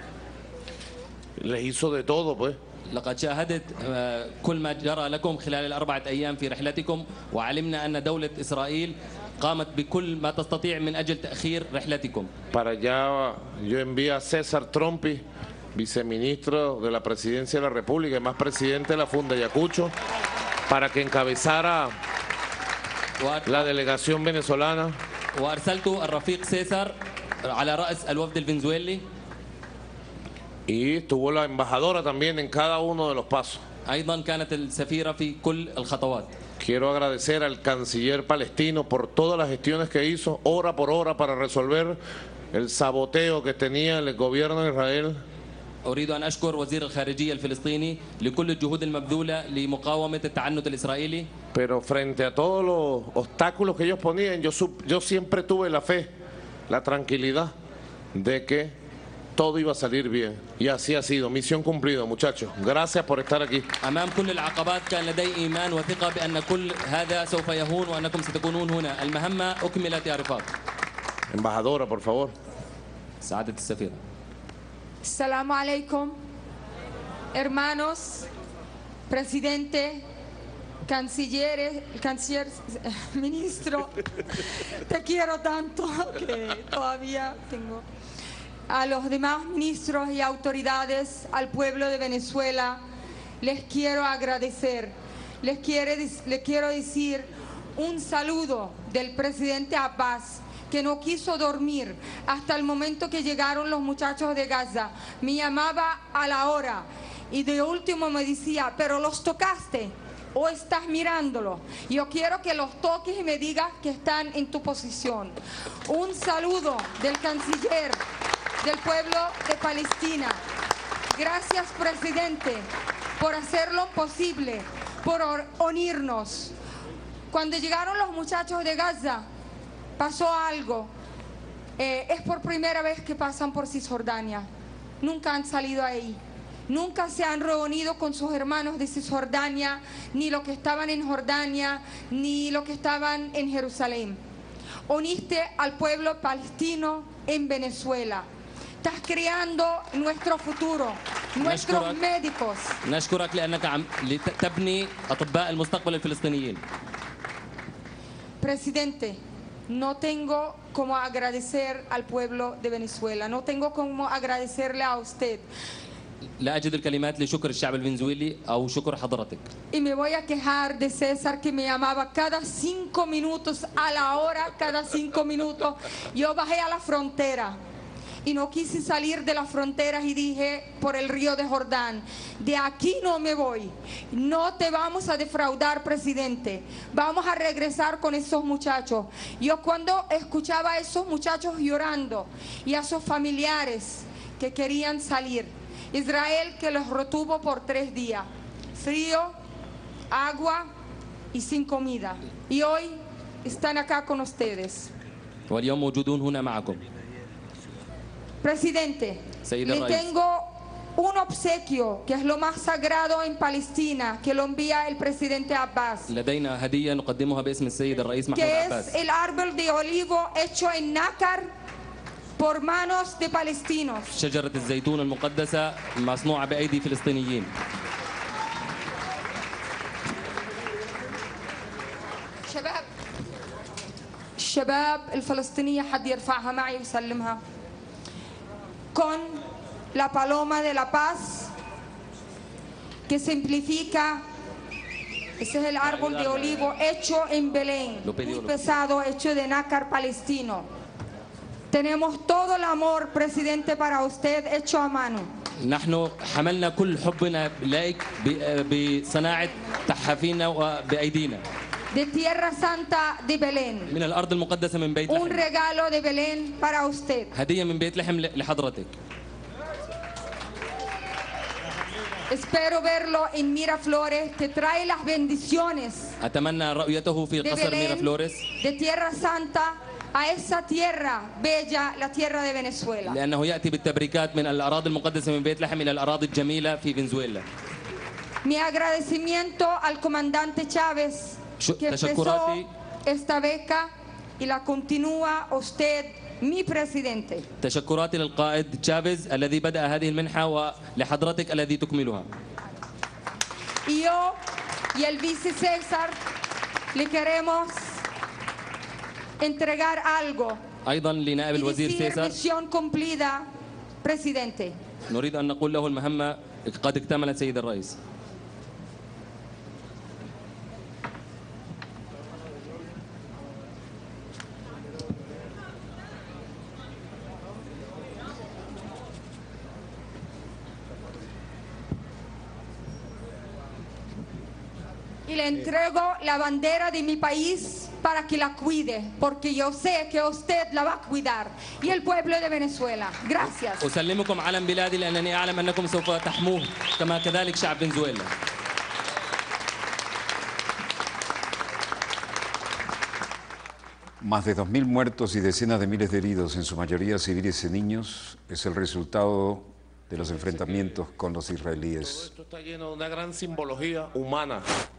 Les hizo de todo, pues. لقد شاهدت كل ما جرى لكم خلال ال4 أيام في رحلتكم، وعلمنا أن دولة إسرائيل قامت بكل ما تستطيع من أجل تأخير رحلتكم. Para allá yo envié a César Trompi, viceministro de la Presidencia de la República y más presidente de la Funda Ayacucho, para que encabezara la delegación venezolana. وأرسلت الرفيق سيسار على رأس الوفد الفنزويلي. Y estuvo la embajadora también en cada uno de los pasos. أيضا كانت السفيرة في كل الخطوات. Quiero agradecer al canciller palestino por todas las gestiones que hizo, hora por hora, para resolver el saboteo que tenía el gobierno de Israel. أريد أن أشكر وزير الخارجية الفلسطيني لكل الجهود المبذولة لمقاومة التعنت الإسرائيلي. Pero frente a todos los obstáculos que ellos ponían, yo siempre tuve la fe, la tranquilidad de que todo iba a salir bien. Y así ha sido. Misión cumplida, muchachos. Gracias por estar aquí. أمام كل العقبات كان لدي إيمان وثقة بأن كل هذا سوف يهون وأنكم ستكونون هنا. المهمة أكملت يا رفاق. Embajadora, por favor. سعادة السفيرة. Assalamu alaikum, hermanos, presidente, canciller, ministro, te quiero tanto que todavía tengo. A los demás ministros y autoridades, al pueblo de Venezuela, les quiero agradecer, les quiero decir un saludo del presidente Abbas, que no quiso dormir hasta el momento que llegaron los muchachos de Gaza. Me llamaba a la hora y de último me decía, pero los tocaste o estás mirándolo. Yo quiero que los toques y me digas que están en tu posición. Un saludo del canciller del pueblo de Palestina. Gracias, presidente, por hacerlo posible, por unirnos. Cuando llegaron los muchachos de Gaza, pasó algo. Es por primera vez que pasan por Cisjordania. Nunca han salido ahí. Nunca se han reunido con sus hermanos de Cisjordania, ni los que estaban en Jordania, ni los que estaban en Jerusalén. Uniste al pueblo palestino en Venezuela. Estás creando nuestro futuro, nuestros médicos. نشكرك لأنك عم تبني أطباء المستقبل الفلسطينيين. Presidente, no tengo cómo agradecer al pueblo de Venezuela, no tengo cómo agradecerle a usted. لا أجد الكلمات لشكر الشعب الفنزويلي أو شكر حضرتك. Y me voy a quejar de César, que me llamaba cada 5 minutos, a la hora, cada 5 minutos. Yo bajé a la frontera y no quise salir de las fronteras y dije por el río de Jordán, de aquí no me voy, no te vamos a defraudar, presidente, vamos a regresar con esos muchachos. Yo cuando escuchaba a esos muchachos llorando y a sus familiares que querían salir, Israel que los retuvo por 3 días, frío, agua y sin comida, y hoy están acá con ustedes. واليوم موجودون هنا معكم. Presidente, le tengo un obsequio que es lo más sagrado en Palestina, que lo envía el presidente Abbas, لدينا هدية نقدمها باسم السيد الرئيس محمود que عباس. es el árbol de olivo hecho en nácar por manos de palestinos. شجرة الزيتون المقدسة مصنوعة بأيدي فلسطينيين. الشباب الفلسطينية حد يرفعها معي ويسلمها. Con la paloma de la paz, que simplifica, ese es el árbol de olivo hecho en Belén, muy pesado, hecho de nácar palestino. Tenemos todo el amor, presidente, para usted, hecho a mano. نحن حملنا كل حبنا إليك بصناعة تحافينا وبأيدينا. De Tierra Santa de Belén. من الأرض المقدسة من بيت Un لحم. regalo de Belén para usted. هدية من بيت لحم لحضرتك. Espero verlo en Miraflores, que trae las bendiciones أتمنى رؤيته في de قصر Belén, ميرافلوريس de Tierra Santa, a esa tierra bella, la tierra de Venezuela. لأنه يأتي بالتبريكات من الأراضي المقدسة من بيت لحم إلى الأراضي الجميلة في فنزويلا. Mi agradecimiento al comandante Chávez que empezó esta beca y la continúa usted, mi presidente. تشكراتي للقائد تشافيز الذي بدأ هذه المنحة ولحضرتك الذي تكملها. Y yo y el vice César le queremos entregar algo أيضا لنائب y الوزير decir سيسر misión cumplida, presidente. نريد أن نقول له المهمة قد اكتملت سيد الرئيس. Y le entrego la bandera de mi país para que la cuide, porque yo sé que usted la va a cuidar y el pueblo de Venezuela. Gracias. أسلمكم علم بلادي لأنني أعلم أنكم سوف تحموه كما كذلك شعب فنزويلا. Más de 2.000 muertos y decenas de miles de heridos, en su mayoría civiles y niños, es el resultado de los enfrentamientos con los israelíes. Esto está lleno de una gran simbología humana.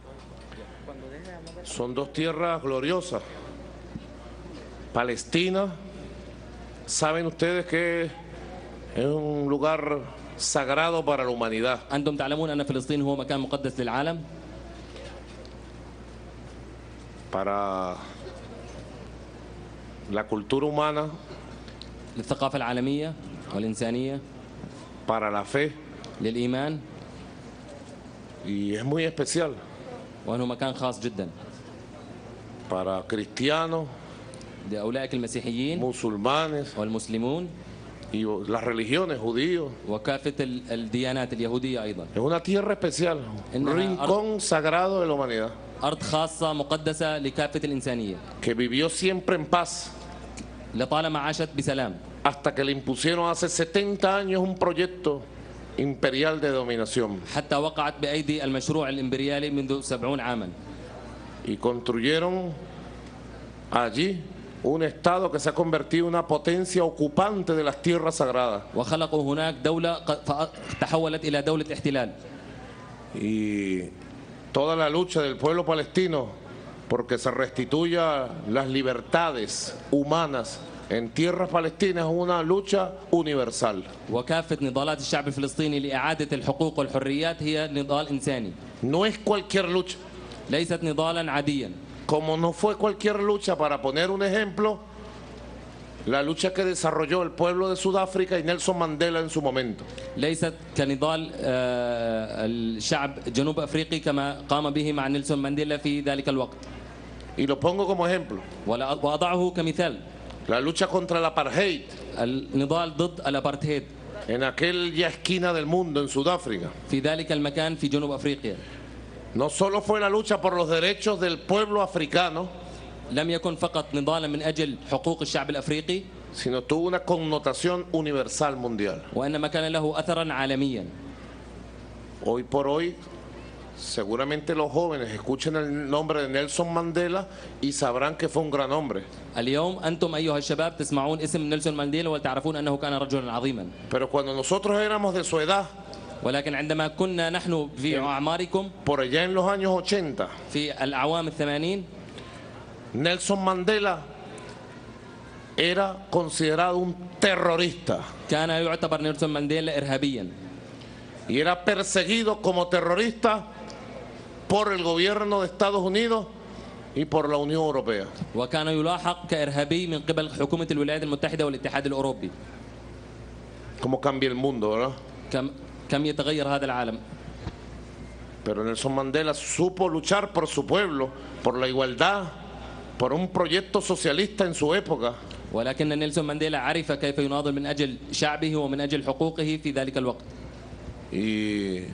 Son dos tierras gloriosas. Palestina, saben ustedes que es un lugar sagrado para la humanidad. أنتم تعلمون أن فلسطين هو مكان مقدس للعالم. Para la cultura humana, للثقافة العالمية والإنسانية. para la fe. للإيمان. Y es muy especial. وأنه مكان خاص جدا. Para cristianos, لأولئك المسيحيين. musulmanes. والمسلمون. Y las religiones, judíos. وكافة الديانات اليهودية أيضا. Es una tierra especial, un rincón sagrado de la humanidad. أرض خاصة مقدسة لكافة الإنسانية. Que vivió siempre en paz. لطالما عاشت بسلام. Hasta que le impusieron hace 70 años un proyecto imperial de dominación. حتى وقعت بأيدي المشروع الإمبريالي منذ 70 عاما. Y construyeron allí un estado que se ha convertido en una potencia ocupante de las tierras sagradas. وخلقوا هناك دولة تحولت إلى دولة احتلال. Y toda la lucha del pueblo palestino porque se restituya las libertades humanas en tierras palestinas es una lucha universal. وكافة نضالات الشعب الفلسطيني لإعادة الحقوق والحريات هي نضال إنساني. No es cualquier lucha. ليست نضالا عاديا. Como no fue cualquier lucha, para poner un ejemplo, la lucha que desarrolló el pueblo de Sudáfrica y Nelson Mandela en su momento. ليست كنضال الشعب جنوب أفريقي كما قام به مع نيلسون مانديلا في ذلك الوقت. Y lo pongo como ejemplo. وأضعه كمثال. La lucha contra el apartheid. النضال ضد الأبارتهيد. En aquella esquina del mundo, en Sudáfrica. في ذلك المكان في جنوب أفريقيا. No solo fue la lucha por los derechos del pueblo africano, لم يكن فقط نضالا من أجل حقوق الشعب الأفريقي، sino tuvo una connotación universal mundial. وإنما كان له أثرا عالميا. Hoy por hoy, seguramente los jóvenes escuchen el nombre de Nelson Mandela y sabrán que fue un gran hombre. اليوم أنتم أيها الشباب تسمعون اسم نيلسون مانديلا وتعرفون أنه كان رجلا عظيما. Pero cuando nosotros éramos de su edad, ولكن عندما كنا نحن في أعماركم por allá en los años 80, في الأعوام الثمانين، Nelson Mandela era considerado un terrorista. كان يعتبر نيلسون مانديلا إرهابيا. Y era perseguido como terrorista por el gobierno de Estados Unidos y por la Unión Europea. وكان يلاحق كإرهابي من قبل حكومة الولايات المتحدة والاتحاد الأوروبي. Cómo cambia el mundo, ¿verdad? كم يتغير هذا العالم. Pero Nelson Mandela supo luchar por su pueblo, por la igualdad, por un proyecto socialista en su época. ولكن نيلسون مانديلا عرف كيف يناضل من أجل شعبه ومن أجل حقوقه في ذلك الوقت. Y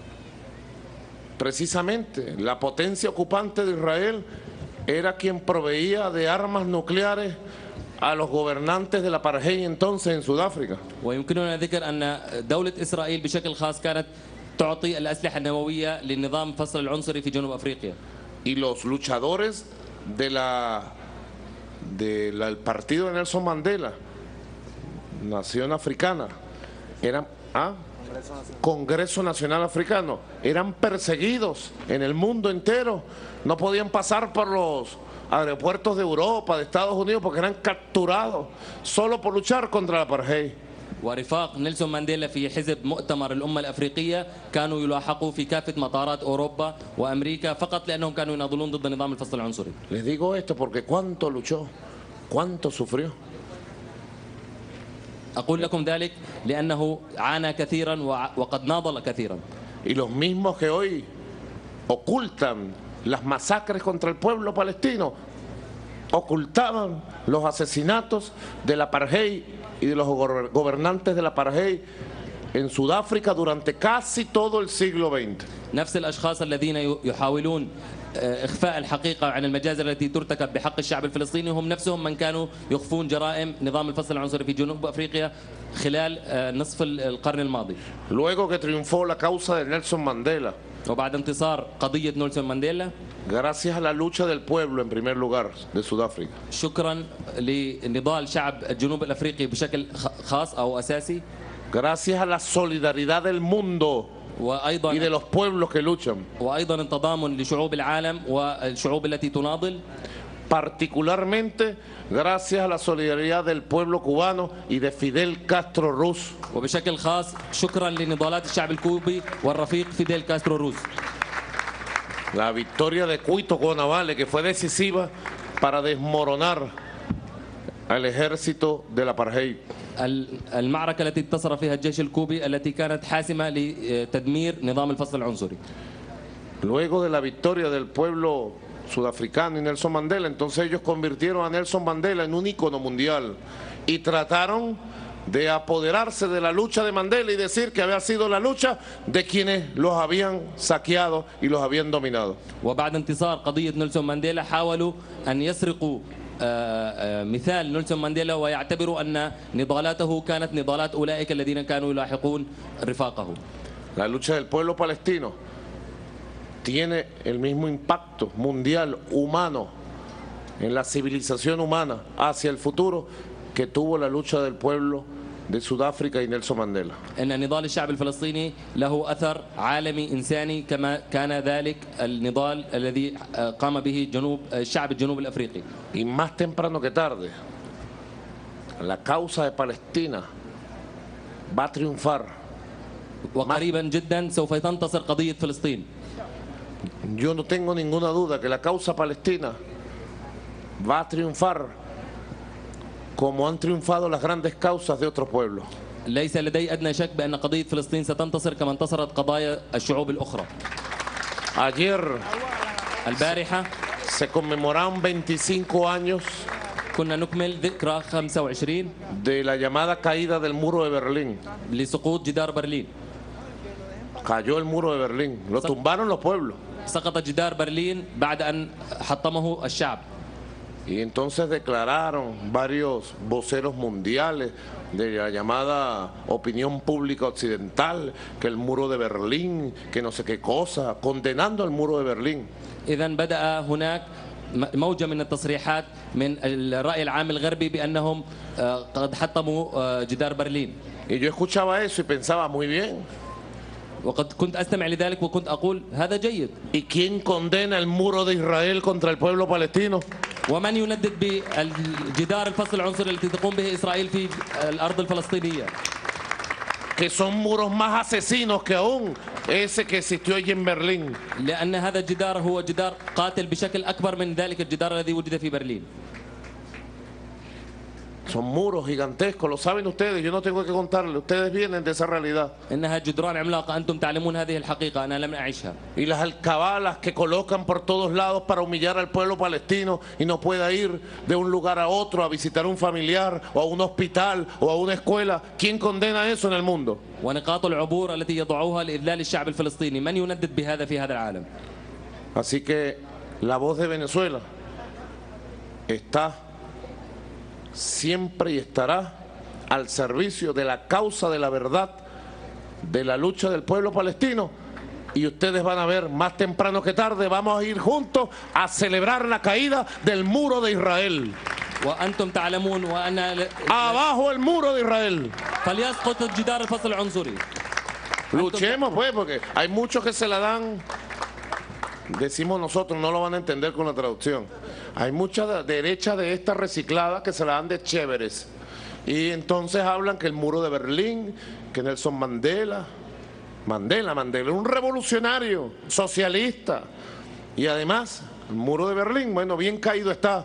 precisamente la potencia ocupante de Israel era quien proveía de armas nucleares a los gobernantes del apartheid entonces en Sudáfrica. ويمكننا ذكر أن دولة إسرائيل بشكل خاص كانت تعطي الأسلحة النووية للنظام الفصل العنصري في جنوب أفريقيا. Y los luchadores del partido de Nelson Mandela, Nación Africana, eran Congreso Nacional Africano, eran perseguidos en el mundo entero, no podían pasar por los aeropuertos de Europa, de Estados Unidos, porque eran capturados solo por luchar contra el apartheid. ورفاق نيلسون مانديلا في حزب مؤتمر الأمة الأفريقية كانوا يلاحقوا في كافة مطارات أوروبا وأمريكا فقط لأنهم كانوا يناضلون ضد نظام الفصل العنصري. Les digo esto porque cuánto luchó, cuánto sufrió. أقول لكم ذلك لأنه عانى كثيرا وقد ناضل كثيرا. Y los mismos que hoy ocultan las masacres contra el pueblo palestino, ocultaban los asesinatos del apartheid y de los gobernantes del apartheid en Sudáfrica durante casi todo el siglo XX. نفس الأشخاص الذين يحاولون إخفاء الحقيقة عن المجازر التي ترتكب بحق الشعب الفلسطيني هم نفسهم من كانوا يخفون جرائم نظام الفصل العنصري في جنوب أفريقيا خلال نصف القرن الماضي. Luego que triunfó la causa de Nelson Mandela, وبعد انتصار قضية نيلسون مانديلا، gracias a la lucha del pueblo en primer lugar de Sudáfrica, شكرا لنضال شعب الجنوب الأفريقي بشكل خاص أو أساسي، gracias a la solidaridad del mundo y de los pueblos que luchan, وأيضا التضامن لشعوب العالم والشعوب التي تناضل، particularmente gracias a la solidaridad del pueblo cubano y de Fidel Castro Ruz. وبشكل خاص شكرا لنضالات الشعب الكوبي والرفيق فيديل كاسترو روس. La victoria de Cuito Cuanavale, que fue decisiva para desmoronar al ejército del apartheid. المعركة التي انتصر فيها الجيش الكوبي التي كانت حاسمة لتدمير نظام الفصل العنصري. Luego de la victoria del pueblo sudafricano y Nelson Mandela, entonces ellos convirtieron a Nelson Mandela en un ícono mundial y trataron de apoderarse de la lucha de Mandela y decir que había sido la lucha de quienes los habían saqueado y los habían dominado. وبعد انتصار قضية نيلسون مانديلا حاولوا أن يسرقوا مثال نيلسون مانديلا ويعتبروا أن نضالاته كانت نضالات أولئك الذين كانوا يلاحقون رفاقه. La lucha del pueblo palestino tiene el mismo impacto mundial, humano, en la civilización humana hacia el futuro que tuvo la lucha del pueblo de Sudáfrica y Nelson Mandela. أن نضال الشعب الفلسطيني له أثر عالمي إنساني كما كان ذلك النضال الذي قام به الشعب الجنوب الأفريقي. Y más temprano que tarde, la causa de Palestina va a triunfar. وقريبا جدا سوف تنتصر قضية فلسطين. Yo no tengo ninguna duda que la causa palestina va a triunfar como han triunfado las grandes causas de otros pueblos. ليس لدي أدنى شك بأن قضية فلسطين ستنتصر كما انتصرت قضايا الشعوب الأخرى. Ayer البارحة se conmemoraron 25 años كنا نكمل ذكرى 25 de la llamada caída del muro de Berlín. لسقوط جدار برلين. Cayó el muro de Berlín, lo tumbaron los pueblos. سقط جدار برلين بعد أن حطمه الشعب. Y entonces declararon varios voceros mundiales de la llamada opinión pública occidental que el muro de Berlín, que no sé qué cosa, condenando el muro de Berlín. إذن بدأ هناك موجة من التصريحات من الرأي العام الغربي بأنهم قد حطموا جدار برلين. Y yo escuchaba eso y pensaba muy bien. وقد كنت أستمع لذلك وكنت أقول هذا جيد. ¿Y quién condena el muro de Israel contra el pueblo palestino? ومن يندد بالجدار الفصل العنصري التي تقوم به إسرائيل في الأرض الفلسطينية؟ Que son muros más asesinos que aún ese que existió allí en Berlín. لأن هذا الجدار هو جدار قاتل بشكل أكبر من ذلك الجدار الذي وجد في برلين. Son muros gigantescos, lo saben ustedes, yo no tengo que contarles, ustedes vienen de esa realidad. إنها جدران عملاقة أنتم تعلمون هذه الحقيقة أنا لم أعيشها. Y las alcabalas que colocan por todos lados para humillar al pueblo palestino y no pueda ir de un lugar a otro a visitar a un familiar o a un hospital o a una escuela. ¿Quién condena eso en el mundo? ونقاط العبور التي يضعوها لإذلال الشعب الفلسطيني من يندد بهذا في هذا العالم؟ Así que la voz de Venezuela está siempre y estará al servicio de la causa de la verdad, de la lucha del pueblo palestino. Y ustedes van a ver, más temprano que tarde, vamos a ir juntos a celebrar la caída del muro de Israel. وأنتم تعلمون وأن abajo el muro de Israel. فليسقط جدار الفصل العنصري. Luchemos pues, porque hay muchos que se la dan, decimos nosotros, no lo van a entender con la traducción. Hay mucha derecha de esta reciclada que se la dan de chéveres. Y entonces hablan que el muro de Berlín, que Nelson Mandela, un revolucionario, socialista. Y además, el muro de Berlín, bueno, bien caído está.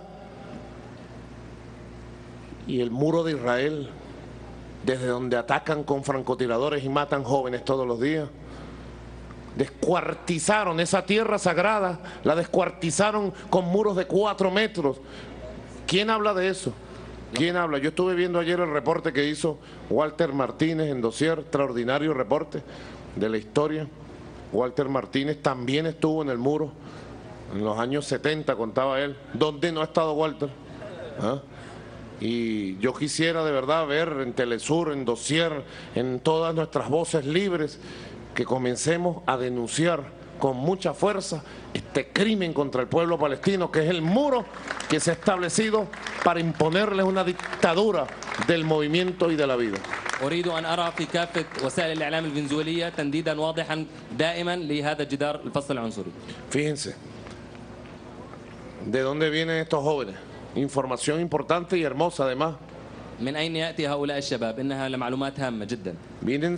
Y el muro de Israel, desde donde atacan con francotiradores y matan jóvenes todos los días. Descuartizaron esa tierra sagrada, la descuartizaron con muros de 4 metros. ¿Quién habla de eso? ¿Quién habla? Yo estuve viendo ayer el reporte que hizo Walter Martínez en Dossier, extraordinario reporte de la historia. Walter Martínez también estuvo en el muro en los años 70, contaba él. ¿Dónde no ha estado Walter? ¿Ah? Y yo quisiera de verdad ver en Telesur, en Dossier, en todas nuestras voces libres, que comencemos a denunciar con mucha fuerza este crimen contra el pueblo palestino, que es el muro que se ha establecido para imponerles una dictadura del movimiento y de la vida. أريد أن أرى في كافة وسائل الإعلام الفنزويلية تنديدا واضحا دائما لهذا الجدار الفصل العنصري. Fíjense, ¿de dónde vienen estos jóvenes? Información importante y hermosa además. من أين يأتي هؤلاء الشباب؟ إنها لمعلومات هامة جدا. Vienen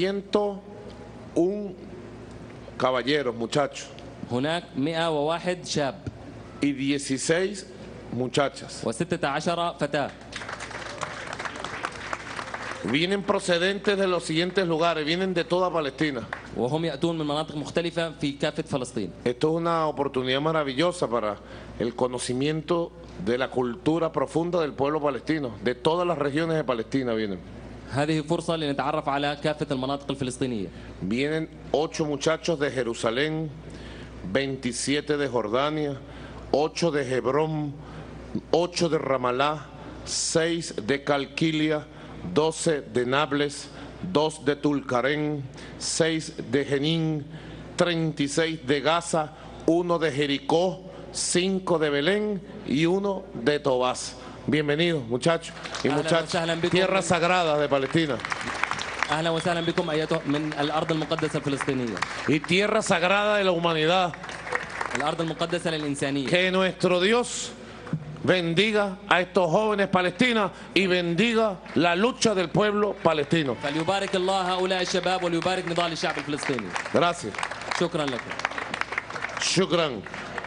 101 caballeros, muchachos. هناك 101 شاب. Y 16 muchachas. و16 فتاة. Vienen procedentes de los siguientes lugares, vienen de toda Palestina. وهم يأتون من مناطق مختلفة في كافة فلسطين. Esto es una oportunidad maravillosa para el conocimiento de la cultura profunda del pueblo palestino, de todas las regiones de Palestina vienen. هذه فرصة لنتعرف على كافة المناطق الفلسطينية. Vienen 8 muchachos de Jerusalén, 27 de Jordania, 8 de Hebrón, 8 de Ramalá, 6 de Calquilia, 12 de Nablus, 2 de Tulcarén, 6 de Jenín, 36 de Gaza, 1 de Jericó, 5 de Belén y 1 de Tobás. Bienvenidos, muchachos y muchachas, tierra sagrada de Palestina. أهلا وسهلا بكم أيتها من الأرض المقدسة الفلسطينية. Y tierra sagrada de la humanidad. الأرض المقدسة للإنسانية. Que nuestro Dios bendiga a estos jóvenes palestinos y bendiga la lucha del pueblo palestino. فليبارك الله هؤلاء الشباب وليبارك نضال الشعب الفلسطيني. Gracias. شكرا لكم. Shukran.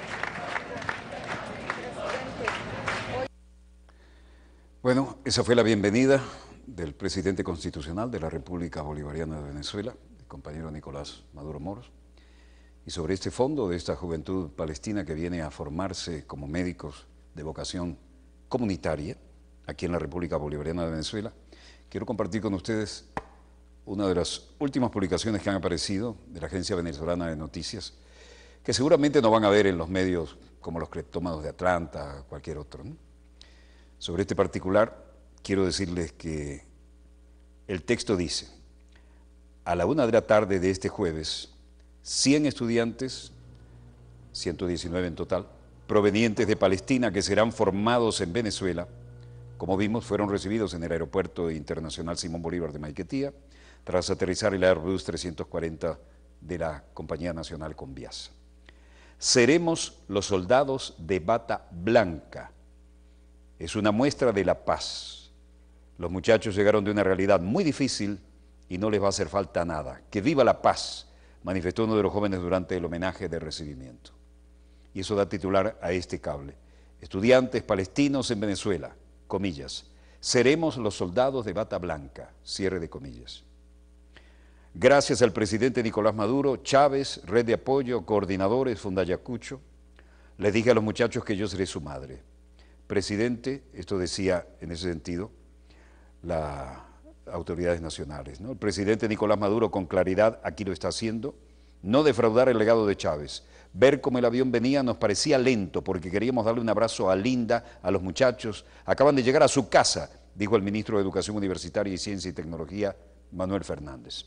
Bueno, esa fue la bienvenida del presidente constitucional de la República Bolivariana de Venezuela, el compañero Nicolás Maduro Moros. Y sobre este fondo de esta juventud palestina que viene a formarse como médicos de vocación comunitaria aquí en la República Bolivariana de Venezuela, quiero compartir con ustedes una de las últimas publicaciones que han aparecido de la Agencia Venezolana de Noticias, que seguramente no van a ver en los medios como los Cleptómanos de Atlanta o cualquier otro, ¿no? Sobre este particular, quiero decirles que el texto dice: a la 1 de la tarde de este jueves, 100 estudiantes, 119 en total, provenientes de Palestina que serán formados en Venezuela, como vimos, fueron recibidos en el Aeropuerto Internacional Simón Bolívar de Maiquetía, tras aterrizar el Airbus 340 de la Compañía Nacional Conviasa. Seremos los soldados de bata blanca. Es una muestra de la paz. Los muchachos llegaron de una realidad muy difícil y no les va a hacer falta nada. ¡Que viva la paz!, manifestó uno de los jóvenes durante el homenaje de recibimiento. Y eso da titular a este cable: estudiantes palestinos en Venezuela, comillas, seremos los soldados de bata blanca, cierre de comillas. Gracias al presidente Nicolás Maduro, Chávez, Red de Apoyo, coordinadores, Fundayacucho, les dije a los muchachos que yo seré su madre. Presidente, esto decía en ese sentido las autoridades nacionales, ¿no? El presidente Nicolás Maduro con claridad aquí lo está haciendo: no defraudar el legado de Chávez. Ver cómo el avión venía nos parecía lento porque queríamos darle un abrazo a Linda, a los muchachos. Acaban de llegar a su casa, dijo el ministro de Educación Universitaria y Ciencia y Tecnología, Manuel Fernández.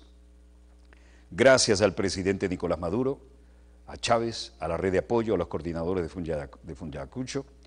Gracias al presidente Nicolás Maduro, a Chávez, a la Red de Apoyo, a los coordinadores de Fundayacucho,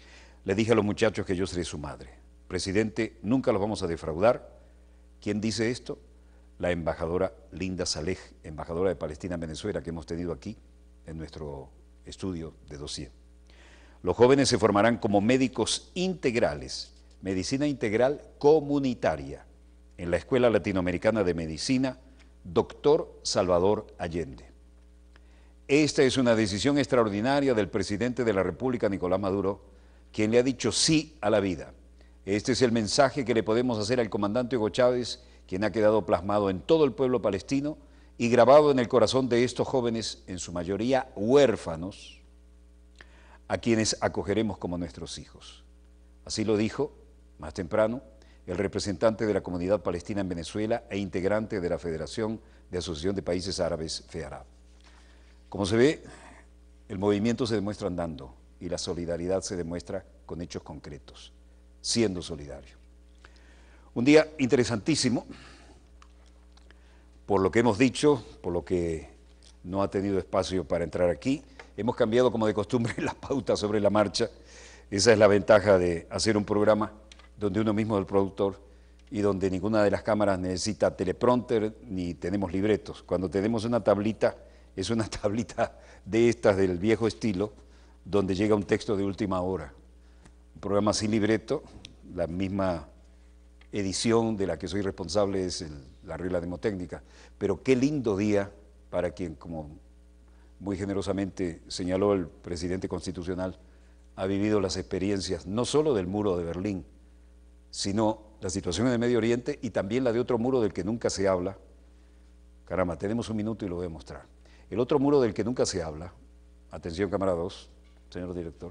Le dije a los muchachos que yo seré su madre. Presidente, nunca los vamos a defraudar. ¿Quién dice esto? La embajadora Linda Saleh, embajadora de Palestina en Venezuela, que hemos tenido aquí en nuestro estudio de dossier. Los jóvenes se formarán como médicos integrales, medicina integral comunitaria, en la Escuela Latinoamericana de Medicina, Dr. Salvador Allende. Esta es una decisión extraordinaria del presidente de la República, Nicolás Maduro, quien le ha dicho sí a la vida. Este es el mensaje que le podemos hacer al comandante Hugo Chávez, quien ha quedado plasmado en todo el pueblo palestino y grabado en el corazón de estos jóvenes, en su mayoría huérfanos, a quienes acogeremos como nuestros hijos. Así lo dijo, más temprano, el representante de la comunidad palestina en Venezuela e integrante de la Federación de Asociación de Países Árabes, FEARAB. Como se ve, el movimiento se demuestra andando y la solidaridad se demuestra con hechos concretos, siendo solidario. Un día interesantísimo, por lo que hemos dicho, por lo que no ha tenido espacio para entrar aquí. Hemos cambiado, como de costumbre, las pautas sobre la marcha. Esa es la ventaja de hacer un programa donde uno mismo es el productor y donde ninguna de las cámaras necesita teleprompter ni tenemos libretos. Cuando tenemos una tablita, es una tablita de estas del viejo estilo, donde llega un texto de última hora. Un programa sin libreto, la misma edición de la que soy responsable es la regla mnemotécnica. Pero qué lindo día para quien, como muy generosamente señaló el presidente constitucional, ha vivido las experiencias no solo del muro de Berlín, sino la situación en el Medio Oriente y también la de otro muro del que nunca se habla. Caramba, tenemos un minuto y lo voy a mostrar. El otro muro del que nunca se habla, atención cámara 2, señor director,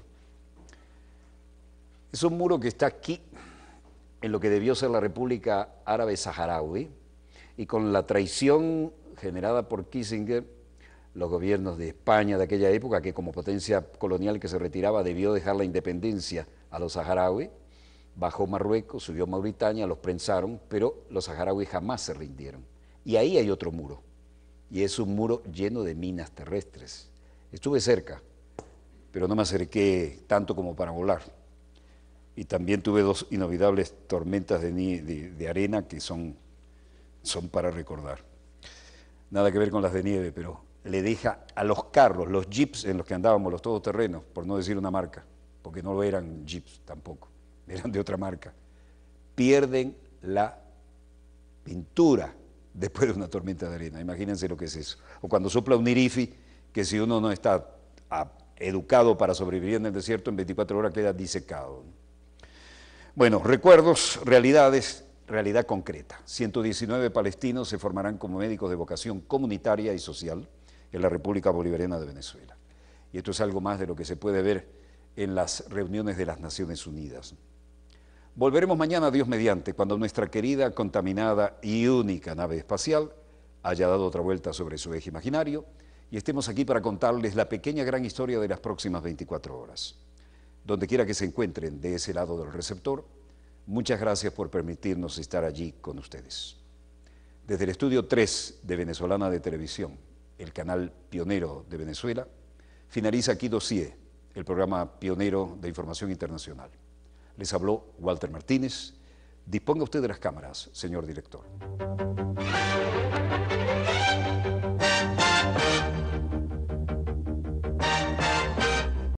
es un muro que está aquí, en lo que debió ser la República Árabe Saharaui, y con la traición generada por Kissinger, los gobiernos de España de aquella época, que como potencia colonial que se retiraba debió dejar la independencia a los saharauis, bajó Marruecos, subió Mauritania, los prensaron, pero los saharauis jamás se rindieron. Y ahí hay otro muro, y es un muro lleno de minas terrestres. Estuve cerca, pero no me acerqué tanto como para volar. Y también tuve dos inolvidables tormentas de arena que son para recordar. Nada que ver con las de nieve, pero le deja a los carros, los jeeps en los que andábamos, los todoterrenos, por no decir una marca, porque no lo eran jeeps tampoco, eran de otra marca, pierden la pintura después de una tormenta de arena. Imagínense lo que es eso. O cuando sopla un irifi, que si uno no está educado para sobrevivir en el desierto, en 24 horas queda disecado. Bueno, recuerdos, realidades, realidad concreta. 119 palestinos se formarán como médicos de vocación comunitaria y social en la República Bolivariana de Venezuela. Y esto es algo más de lo que se puede ver en las reuniones de las Naciones Unidas. Volveremos mañana, Dios mediante, cuando nuestra querida, contaminada y única nave espacial haya dado otra vuelta sobre su eje imaginario y estemos aquí para contarles la pequeña gran historia de las próximas 24 horas. Donde quiera que se encuentren de ese lado del receptor, muchas gracias por permitirnos estar allí con ustedes. Desde el estudio 3 de Venezolana de Televisión, el canal pionero de Venezuela, finaliza aquí Dossier, el programa pionero de información internacional. Les habló Walter Martínez. Disponga usted de las cámaras, señor director.